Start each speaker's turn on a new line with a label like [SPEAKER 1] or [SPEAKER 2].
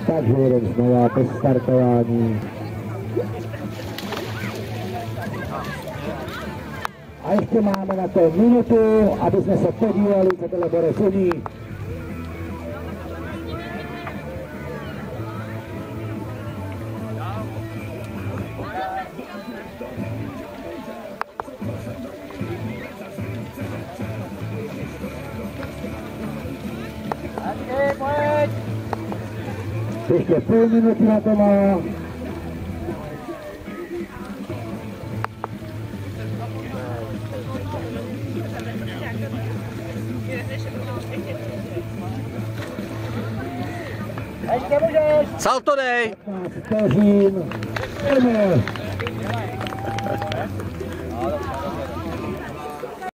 [SPEAKER 1] Takže jedem znova po startování. A ještě máme na to minutu, aby jsme se podívali, co tohle Borec umí. Ještě půl minuty na to má.
[SPEAKER 2] Salto dej!
[SPEAKER 1] 15 vteřin.